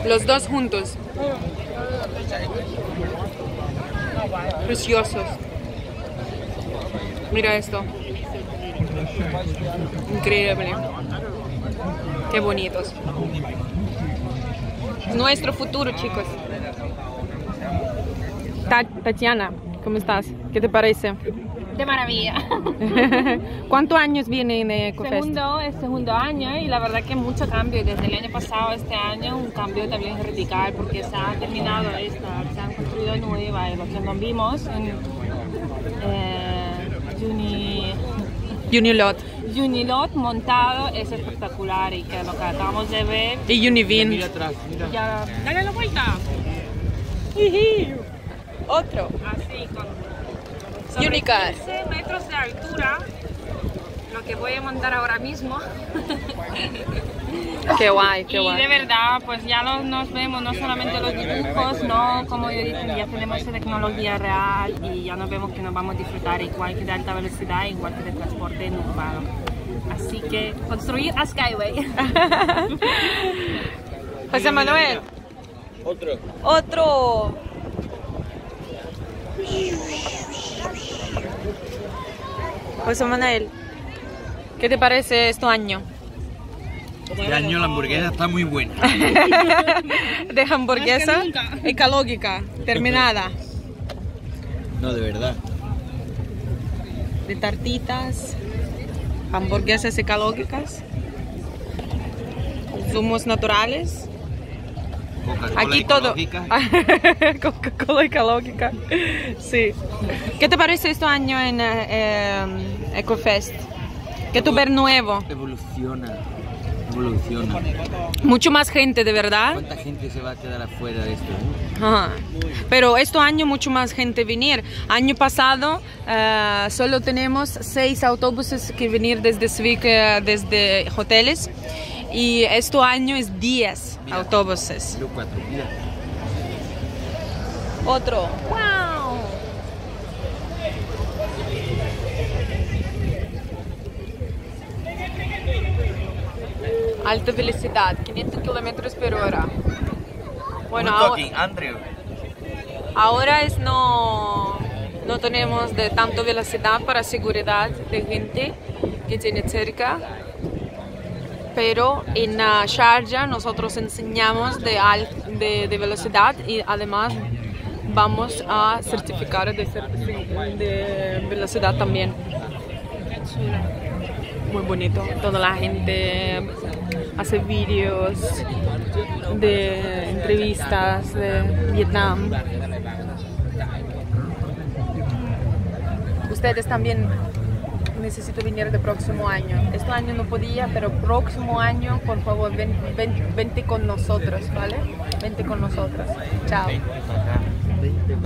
Los dos juntos. Preciosos. Mira esto. Increíble. Qué bonitos. Nuestro futuro, chicos. Tatiana, ¿cómo estás? ¿Qué te parece? De maravilla. ¿Cuántos años viene en Ecofest? Segundo año, y la verdad que mucho cambio desde el año pasado a este año, un cambio también radical porque se ha terminado se han construido nuevas, y lo que nos vimos en Unilot montado es espectacular, y que lo que acabamos de ver. Y Univin. Mira atrás, mira. Ya, dale la vuelta. Otro. Así, con sobre Unicar. 15 metros de altura, lo que voy a mandar ahora mismo. Qué guay, qué Y guay. de verdad, pues ya nos vemos, no solamente los dibujos, no, como yo dije, ya tenemos tecnología real y ya nos vemos que nos vamos a disfrutar igual que de alta velocidad, igual que de transporte urbano. Así que construir a Skyway. José Manuel. Otro. José Manuel, ¿qué te parece este año? Este año la hamburguesa está muy buena. De hamburguesa ecológica, terminada. No, de verdad. De tartitas, hamburguesas ecológicas, zumos naturales. Coca-Cola Aquí todo. ecológica. Coca-Cola ecológica. Sí. ¿Qué te parece este año en Ecofest? ¿Qué tú ves nuevo? Evoluciona. Mucho más gente, de verdad. ¿Cuánta gente se va a quedar afuera de esto? Ajá. Pero este año mucho más gente venir. Año pasado solo tenemos 6 autobuses que venir desde Svik, desde hoteles. Y este año es 10 Mira, autobuses. Yo 4, mira. Otro. ¡Wow! Alta velocidad, 500 kilómetros por hora. Bueno, Andrew. ahora no tenemos de tanto velocidad para seguridad de gente que tiene cerca. Pero en Sharjah nosotros enseñamos de velocidad y además vamos a certificar de velocidad también. Muy bonito, toda la gente hace vídeos de entrevistas de Vietnam. Ustedes también necesito venir el próximo año. Este año no podía, pero próximo año, por favor, vente con nosotros, ¿vale? Vente con nosotros. Chao.